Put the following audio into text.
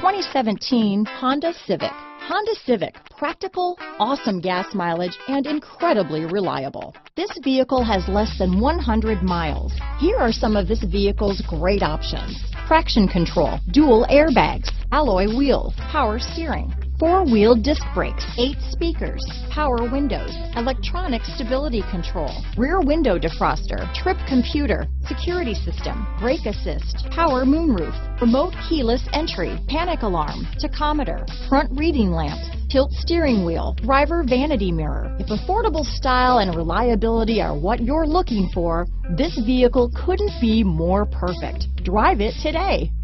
2017 Honda Civic. Honda Civic, practical, awesome gas mileage, and incredibly reliable. This vehicle has less than 100 miles. Here are some of this vehicle's great options: traction control, dual airbags, alloy wheels, power steering, four-wheel disc brakes, 8 speakers, power windows, electronic stability control, rear window defroster, trip computer, security system, brake assist, power moonroof, remote keyless entry, panic alarm, tachometer, front reading lamps, tilt steering wheel, driver vanity mirror. If affordable style and reliability are what you're looking for, this vehicle couldn't be more perfect. Drive it today.